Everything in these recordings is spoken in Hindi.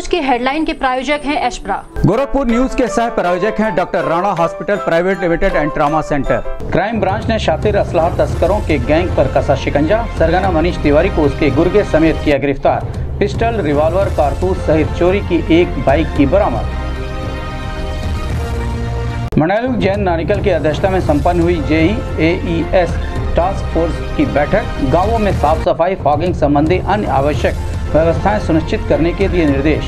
की हेडलाइन के प्रायोजक हैं एशप्रा। गोरखपुर न्यूज के सह प्रायोजक हैं doctor Rana hospital private limited and trauma centre. Crime branch ने शातिर असलाह तस्करों के गैंग पर कसा शिकंजा। सरगना मनीष तिवारी को उसके गुर्गे समेत किया गिरफ्तार। पिस्टल, रिवॉल्वर, कारतूस सहित चोरी की एक बाइक की बरामद। मंडालू जैन नानिकल की अध्यक्षता में संपन्न हुई JEAS टास्क फोर्स की बैठक। गांवों में साफ सफाई, फॉगिंग संबंधी अन्य आवश्यक व्यवस्थाएं सुनिश्चित करने के दिए निर्देश।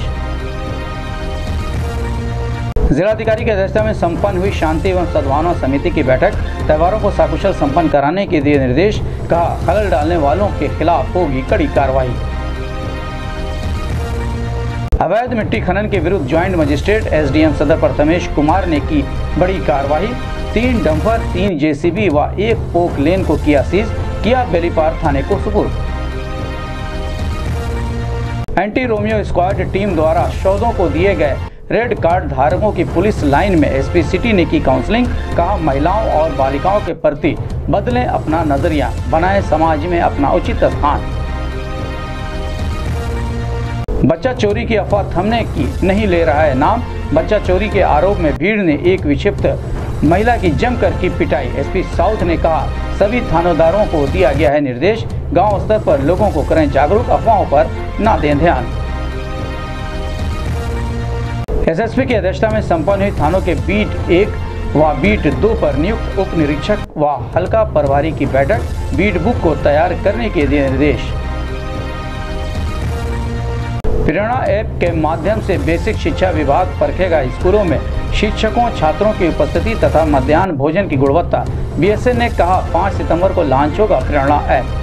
जिलाधिकारी की अध्यक्षता में संपन्न हुई शांति एवं सद्भावना समिति की बैठक। त्योहारों को सकुशल संपन्न कराने के दिए निर्देश। कहा, खलल डालने वालों के खिलाफ होगी कड़ी कार्रवाई। अवैध मिट्टी खनन के विरुद्ध ज्वाइंट मजिस्ट्रेट SDM सदर प्रथमेश कुमार ने की बड़ी कार्रवाई। 3 डंपर, 3 JCB व 1 पोक लेन को किया सीज, किया बेलीपार थाने को सुपुर्द। एंटी रोमियो स्क्वाड टीम द्वारा शोधों को दिए गए रेड कार्ड धारकों की पुलिस लाइन में SP सिटी ने की काउंसलिंग। कहा, महिलाओं और बालिकाओं के प्रति बदलें अपना नजरिया, बनाएं समाज में अपना उचित स्थान। बच्चा चोरी की अफवाह थमने की नहीं ले रहा है नाम। बच्चा चोरी के आरोप में भीड़ ने एक विक्षिप्त महिला की जमकर की पिटाई। SP साउथ ने कहा, सभी थानेदारों को दिया गया है निर्देश, गांव स्तर पर लोगों को करें जागरूक, अफवाहों पर ना दें ध्यान। SSP की अध्यक्षता में संपन्न हुई थानों के बीट 1 व बीट 2 पर नियुक्त उप निरीक्षक व हल्का प्रभारी की बैठक। बीट बुक को तैयार करने के दिए निर्देश। प्रेरणा ऐप के माध्यम से बेसिक शिक्षा विभाग परखेगा स्कूलों में शिक्षकों छात्रों की उपस्थिति तथा मध्याह्न भोजन की गुणवत्ता। BSN ने कहा, 5 सितंबर को लॉन्च होगा प्रेरणा ऐप।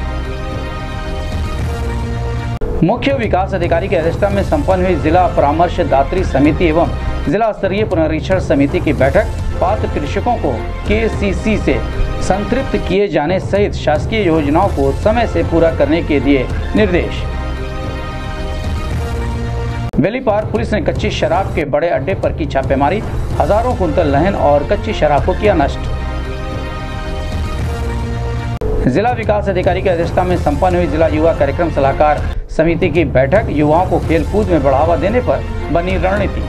मुख्य विकास अधिकारी की अध्यक्षता में संपन्न हुई जिला परामर्शदात्री समिति एवं जिला स्तरीय पुनरीक्षण समिति की बैठक। पात्र कृषकों को KCC से संतृप्त किए जाने सहित शासकीय योजनाओं को समय से पूरा करने के दिए निर्देश। बेलीपार पुलिस ने कच्ची शराब के बड़े अड्डे पर की छापेमारी। हजारों कुंतल लहन और कच्ची शराब को किया नष्ट। जिला विकास अधिकारी की अध्यक्षता में संपन्न हुई जिला युवा कार्यक्रम सलाहकार समिति की बैठक। युवाओं को खेलकूद में बढ़ावा देने पर बनी रणनीति।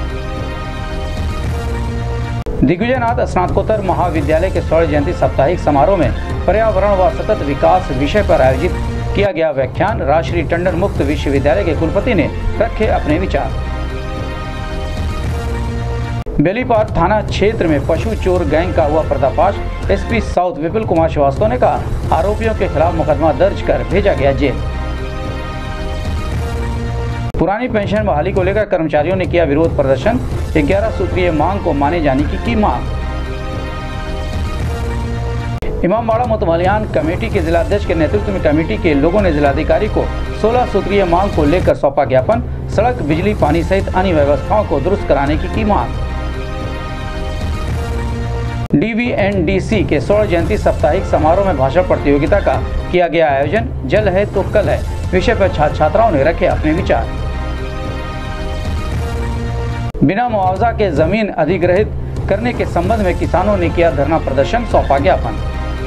दिग्विजयनाथ स्नातकोत्तर महाविद्यालय के स्वर्ण जयंती साप्ताहिक समारोह में पर्यावरण व सतत विकास विषय पर आयोजित किया गया व्याख्यान। राजश्री टंडन मुक्त विश्वविद्यालय के कुलपति ने रखे अपने विचार। बेलीपार थाना क्षेत्र में पशु चोर गैंग का हुआ पर्दाफाश। SP साउथ विपुल कुमार श्रीवास्तव ने कहा, आरोपियों के खिलाफ मुकदमा दर्ज कर भेजा गया जेल। पुरानी पेंशन बहाली को लेकर कर्मचारियों ने किया विरोध प्रदर्शन। 11 सूत्रीय मांग को माने जाने की मांग। इमामबाड़ा मुतमलियान कमेटी के जिलाध्यक्ष के नेतृत्व में कमेटी के लोगों ने जिलाधिकारी को 16 सूत्रीय मांग को लेकर सौंपा ज्ञापन। सड़क, बिजली, पानी सहित अन्य व्यवस्थाओं को दुरुस्त कराने की मांग। DVNDC के स्वर्ण जयंती साप्ताहिक समारोह में भाषण प्रतियोगिता का किया गया आयोजन। जल है तो कल है विषय पर छात्र छात्राओं ने रखे अपने विचार। बिना मुआवजा के जमीन अधिग्रहित करने के संबंध में किसानों ने किया धरना प्रदर्शन, सौंपा ज्ञापन।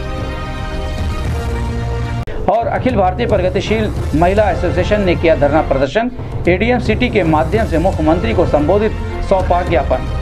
और अखिल भारतीय प्रगतिशील महिला एसोसिएशन ने किया धरना प्रदर्शन। ADM सिटी के माध्यम से मुख्यमंत्री को संबोधित, सौंपा ज्ञापन।